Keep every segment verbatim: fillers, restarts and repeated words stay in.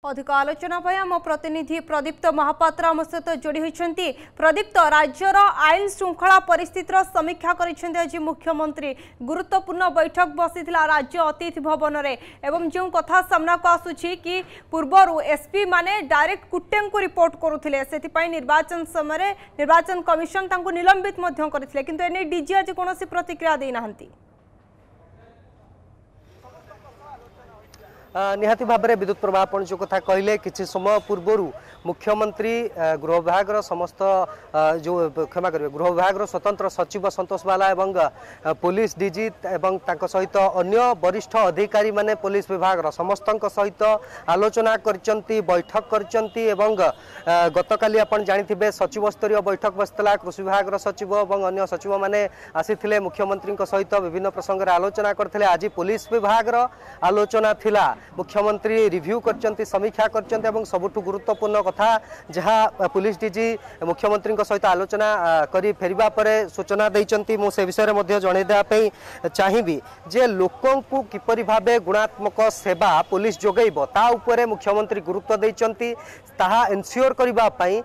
अधिक आलोचना आम प्रतिनिधि प्रदीप्त महापात्र आम सहित जोड़ी होती। प्रदीप्त, राज्यर आईन श्रृंखला परिस्थितिर समीक्षा करिसेंती आज मुख्यमंत्री। गुरुत्वपूर्ण बैठक बसी राज्य अतिथि भवन में एवं जो कथा सामना को आसुची कि पूर्वर एसपी माने डायरेक्ट कुटेम को रिपोर्ट करुथिले, सेथिपाई निर्वाचन समय निर्वाचन कमिशन तांको निलंबित मध्य करथिले, किंतु एने डीजी आज कोनोसी प्रतिक्रिया देई नाहंती। निहाती भाव में विद्युत प्रभा आप जो कथा कहले कि समय पूर्वर मुख्यमंत्री गृह विभाग समस्त जो क्षमा करेंगे गृह विभाग स्वतंत्र सचिव संतोष बाला एवं पुलिस डीजी एवं सहित अन्य वरिष्ठ अधिकारी माने पुलिस विभाग समस्त सहित आलोचना करचंती बैठक करचंती एवं गतकाली आपण जानिथिबे सचिव स्तरीय बैठक बसतला कृषि विभाग सचिव एवं अन्य सचिव माने आसीथिले मुख्यमंत्री सहित विभिन्न प्रसंग रे आलोचना करथिले। आज पुलिस विभाग आलोचना थिला, मुख्यमंत्री रिव्यू करचंती समीक्षा करचंती एवं सबुठु गुरुत्वपूर्ण कथा जहाँ पुलिस डीजी मुख्यमंत्री सहित आलोचना करी फेरिबा परे सूचना दैचंती। मु से विषय में जनईदेवा चाहिए जे लोकों को किपरि भाबे गुणात्मक सेवा पुलिस जोगैब ता उपरे मुख्यमंत्री गुरुत्व दैचंती, ताहा एनश्योर करबा पई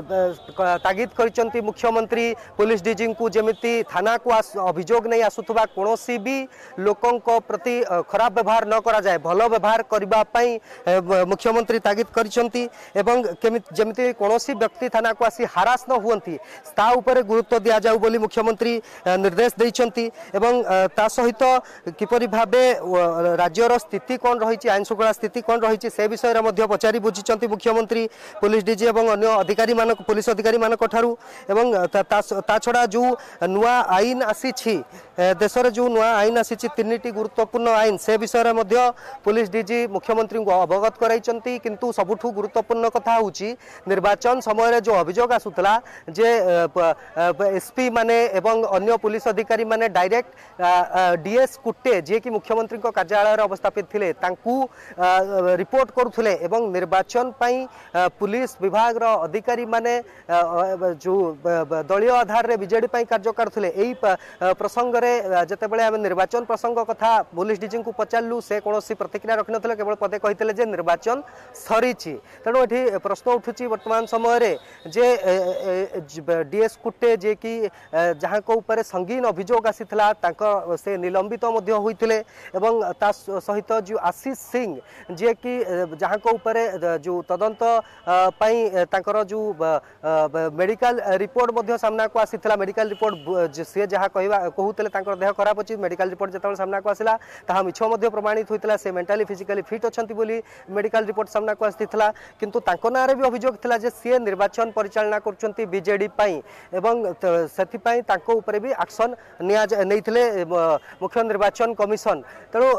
तागिद करचंती मुख्यमंत्री पुलिस डीजी को जेमिति थाना को अभियोग नहीं आसुथबा कोनोसी भी लोकों को प्रति खराब व्यवहार न करा जाए, भल व्यवहार करबा पई मुख्यमंत्री तागिद करचंती एवं जमिति कोनोसी व्यक्ति थाना को आसी हारास न हुअंती ता उपरे गुरुत्व दिया जाऊ बोली मुख्यमंत्री निर्देश दैचंती। एवं ता सहित किपरि भाबे राज्यर स्थिति कोन रहिछि, आईन श्रृंखला स्थिति कोन रहिछि से विषय रे मध्ये पचारि बुझिचंती मुख्यमंत्री पुलिस डीजी एवं अन्य अधिकारी मानक पुलिस अधिकारी मानक ठारू। एवं ता छड़ा जो नुआ आईन आसी देश रे जो नुआ आईन आसी तीनिटी गुरुत्वपूर्ण आईन से विषय रे मध्ये पुलिस डीजी मुख्यमंत्री को अवगत कराइचंती। किंतु सबुठु गुरुत्वपूर्ण कथा होची निर्वाचन समय जो अभियोग आसुतला जे एसपी माने एवं अन्य पुलिस अधिकारी माने डायरेक्ट डीएस कुट्टे जे कि मुख्यमंत्री को कार्यालय अवस्थापित थिले तांकू रिपोर्ट करुथुले एवं निर्वाचन पई पुलिस विभाग रो अधिकारी माने जो दलीय आधार रे बीजेडी पई कार्य करथुले। एई प्रसंग रे जते बेले हम निर्वाचन प्रसंग कथा पुलिस डीजी को पचारलु से कोनोसी प्रतिक्रिया रखि नथले, केवल पदे कहितले जे निर्वाचन सरीची। तेणु ये प्रश्न उठुची वर्तमान समय रे जे डीएस कुट्टे जे कि जहाँ को ऊपर संगीन अभियोग आसीथिला तांको से निलंबित मध्य होइथिले एवं ता सहित जो आशीष सिंह जे कि जहाँ को ऊपर जो तदंत पई तांकर जो मेडिकल रिपोर्ट मध्य सामना को आसीथिला, मेडिकल रिपोर्ट से जहाँ कहवा कहूतले तांकर देह खराब अछि, मेडिकल रिपोर्ट जतबे सामना को आसिला ताहा मिछ मध्य प्रमाणित होइतिला, से मेंटली फिजिकली फिट अछंती बोली मेडिकल रिपोर्ट सामना को आसीथिला। किंतु तांको नारे भी अभियोग थिला जे सी निर्वाचन परिचालना करचंती बीजेडी पई एवं सेथि पई तांको ऊपर भी एक्शन निया नैथिले मुख्य निर्वाचन कमिशन। तेणु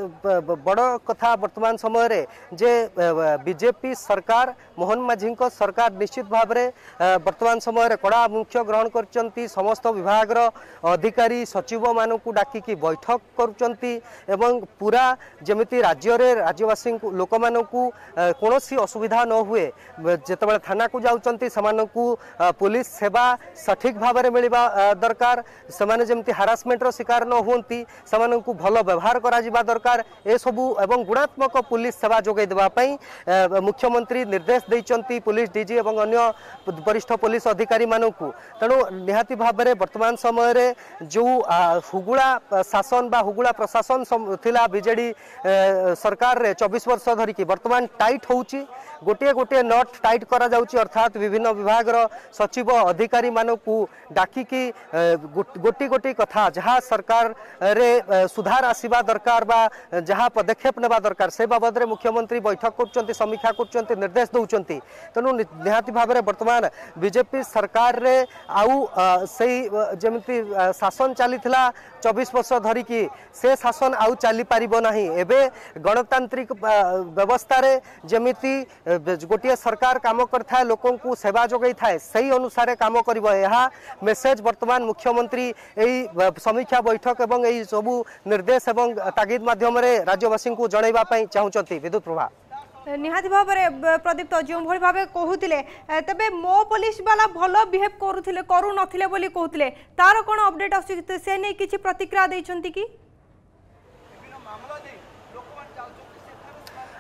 बड़ कथा वर्तमान समय रे जे बीजेपी सरकार मोहन माझी को सरकार निश्चित भाव में वर्तमान समय रे कड़ा मुख्य ग्रहण करचंती, समस्त विभाग रो अधिकारी सचिव मानू को डाकिकी बैठक करुचंती एवं पूरा जमिति राज्य रे राज्यवासी लोक मानू को कोनोसी असुविधा न हुए जेतेबेले थाना को जाउचंती समानकु पुलिस सेवा सठिक भाव में मिलवा दरकार, समाने जेमती हारासमेंट रो शिकार न हुंती समानकु भल व्यवहार करा जिबा दरकार। ए सबु एवं गुणात्मक पुलिस सेवा जोगै देबा पई मुख्यमंत्री निर्देश दैचंती पुलिस डीजी एवं अन्य वरिष्ठ पुलिस अधिकारी मानकु। तेणु निहाती भाव में वर्तमान समय रे जो हुगुड़ा शासन बा हुगुड़ा प्रशासन थिला बीजेडी सरकार रे चौबीस वर्ष धरिकी वर्तमान टाइट होउची, गोटे गोटे नट टाइट करा जाउची, अर्थात विभिन्न विभाग रो सचिव अधिकारी मानकु डाकिकी गोटी गोटी कथा जहाँ सरकार रे सुधार आसीबा दरकार बा जहाँ पदक्षेप नेबा दरकार से बाबद रे मुख्यमंत्री बैठक करचंती, समीक्षा करचंती, निर्देश दउचंती। तेणु निहाती भाव में वर्तमान बीजेपी सरकार रे आउ से जेमिति शासन चलीथिला चौबीस वर्ष धरिकी से शासन आउ चली पारिबो नाही। एबे गणतांत्रिक व्यवस्था रे जेमिति गोटे सरकार काम करता लोकों को सेवा जोगई थाए सही अनुसार काम करिबो, यह मेसेज वर्तमान मुख्यमंत्री एई समीक्षा बैठक एवं एई सबु निर्देश एवं तागिद माध्यम रे राज्यवासी को जनैबा पई चाहुचंती। विद्युत प्रभा निहाती भाव में प्रदीप्त जो भाई भाव कहते तेबे मो पुलिस वाला भल बिहेव करुले करू नथिले बोली कहते तार कौन अपडेट आसुछि से नहीं किछि प्रतिक्रिया दैछंती कि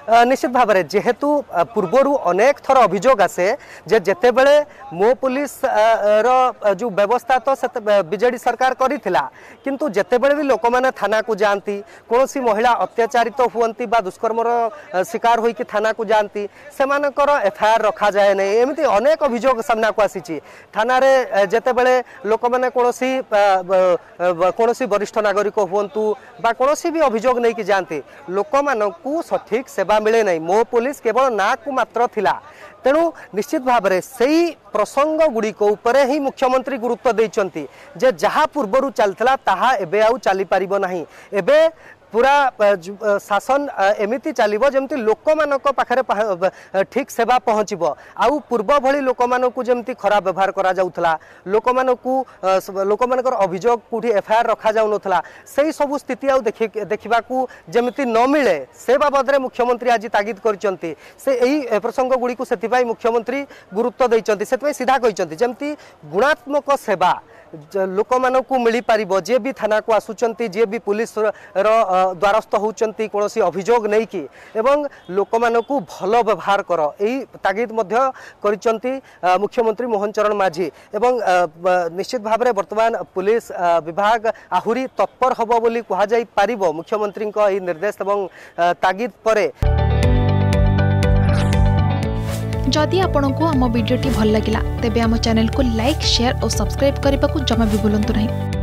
निश्चित भाव में जेहेतु पूर्वर अनेक थर अभियोग आसे जे जेते बेले मो पुलिस रो जो व्यवस्था तो बीजेडी सरकार करिथिला किंतु जेते बेले भी लोक माने थाना को जानती कोनोसी महिला अत्याचारित तो हुअंती बा दुष्कर्मर शिकार होई कि थाना को जानती सेमानकर एफआईआर रखा जाए नै एमिति अनेक अभियोग सामना को आसीची थाना रे जेते बेले लोक माने कोनोसी कोनोसी वरिष्ठ नागरिक हुअंतु बा कोनोसी भी अभियोग नै कि जानती लोक मानकू सठिक सेवा मिले नहीं मो पुलिस केवल ना को मात्र थिला तेणु निश्चित भाव में सही प्रसंग गुड़िक उपरे ही मुख्यमंत्री गुरुत्व देइचंती जे जहा पूर्वरु चलथला ताहा एबे आउ चली परिबो नाही एबे पूरा शासन एमिति चलिबो जेमति लोक मानक पाखरे ठीक सेवा पहुँचबो आउ पूर्व भली लोक मानकू जेमति खराब व्यवहार करा जाउथला लोक मानकू लोक मानकर अभियोग कोठी एफआईआर रखा जाउ नथला सेही सब स्थिति आउ देखि देखिबाकू जेमति न मिले से बाबद रे मुख्यमंत्री आज तागिद करचंती से एही प्रसंग गुडी को सेतिबाई मुख्यमंत्री गुरुत्व दैचंती सेतिबाई सीधा कहिचंती जेमति गुणात्मक सेवा लोक मानकू मिली पारिबो जे भी थाना को आसुचंती जे भी पुलिस रो द्वारस्थ होचंती कोनोसी अभियोग नै कि एवं लोक मानकू भलो व्यवहार करो एही तागिद मध्य करिचंती मुख्यमंत्री मोहन चरण माझी एवं निश्चित भाव में वर्तमान पुलिस विभाग आहुरी तत्पर हबो बोली कहा जाई पारिबो मुख्यमंत्री को एही निर्देश एवं तागिद परे। जदि आपंक आम भिडी भल लगा तेब आम चैनल को लाइक शेयर और सब्सक्राइब करने को जमा भी भूलु नहीं।